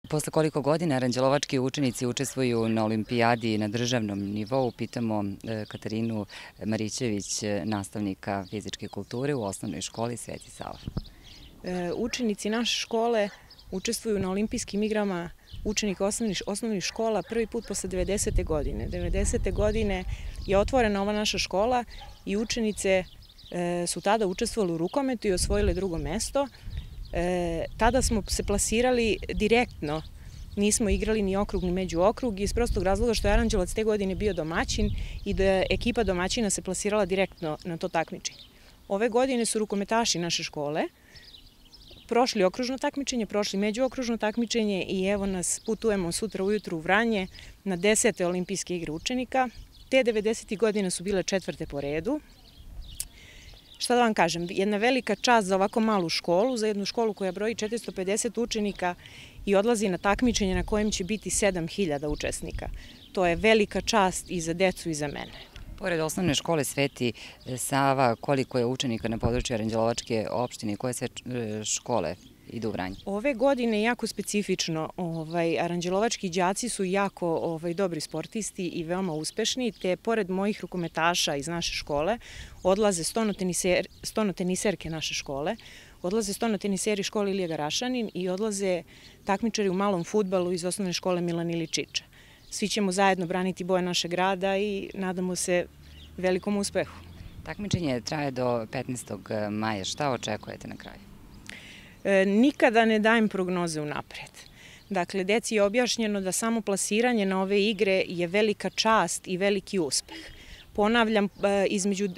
Posle koliko godina aranđelovački učenici učestvuju na olimpijadi na državnom nivou, pitamo Katarinu Marićević, nastavnika fizičke kulture u osnovnoj školi Sveti Sava. Učenici naše škole učestvuju na olimpijskim igrama učenika osnovnih škola prvi put posle 90. godine. 90. godine je otvorena ova naša škola i učenice su tada učestvovali u rukometu i osvojile drugo mesto. Tada smo se plasirali direktno, nismo igrali ni okrug ni međuokrug iz prostog razloga što je Aranđelovac te godine bio domaćin i da ekipa domaćina se plasirala direktno na to takmičenje. Ove godine su rukometaši naše škole prošli okružno takmičenje, prošli međuokružno takmičenje i evo nas putujemo sutra ujutru u Vranje na 10. olimpijske igre učenika. Te 90. godine su bile 4. po redu. Šta da vam kažem, jedna velika čast za ovako malu školu, za jednu školu koja broji 450 učenika i odlazi na takmičenje na kojem će biti 7000 učesnika. To je velika čast i za decu i za mene. Pored osnovne škole Sveti Sava, koliko je učenika na području Aranđelovačke opštine i koje sve škole idu u Vranje? Ove godine je jako specifično. Aranđelovački đaci su jako dobri sportisti i veoma uspešni, te pored mojih rukometaša iz naše škole odlaze stonoteniserke naše škole, odlaze stonoteniseri škole Ilija Garašanin i odlaze takmičari u malom fudbalu iz osnovne škole Milan Iličića. Svi ćemo zajedno braniti boje našeg grada i nadamo se velikom uspehu. Takmičenje traje do 15. maja. Šta očekujete na kraju? Nikada ne dajem prognoze unapred. Dakle, deci je objašnjeno da samo plasiranje na ove igre je velika čast i veliki uspeh. Ponavljam, između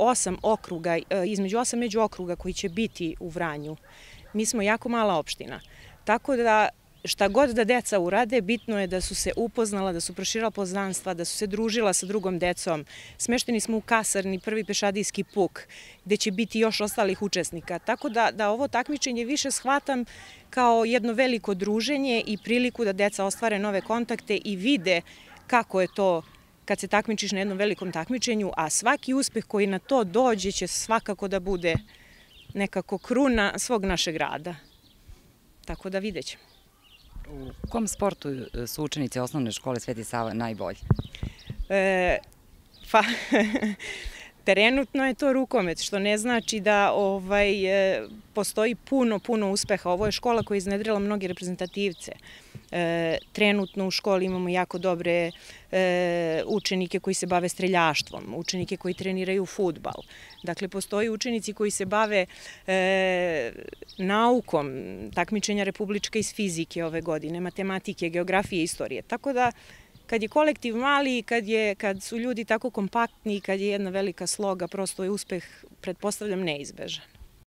8 međuokruga koji će biti u Vranju, mi smo jako mala opština. Tako da šta god da deca urade, bitno je da su se upoznala, da su proširala poznanstva, da su se družila sa drugom decom. Smešteni smo u kasarni, prvi pešadijski puk, gde će biti još ostalih učesnika. Tako da ovo takmičenje više shvatam kao jedno veliko druženje i priliku da deca ostvare nove kontakte i vide kako je to kad se takmičiš na jednom velikom takmičenju, a svaki uspeh koji na to dođe će svakako da bude nekako kruna svog našeg rada. Tako da vidjet ćemo. U kom sportu su učenici osnovne škole Sveti Sava najbolji? Trenutno je to rukomet, što ne znači da postoji puno uspeha. Ovo je škola koja je iznedrila mnoge reprezentativce. Trenutno u školi imamo jako dobre učenike koji se bave streljaštvom, učenike koji treniraju fudbal. Dakle, postoji učenici koji se bave naukom, takmičenja republička iz fizike ove godine, matematike, geografije, istorije. Tako da, kad je kolektiv mali, kad su ljudi tako kompaktni, kad je jedna velika sloga, prosto je uspeh, pretpostavljam, neizbežan.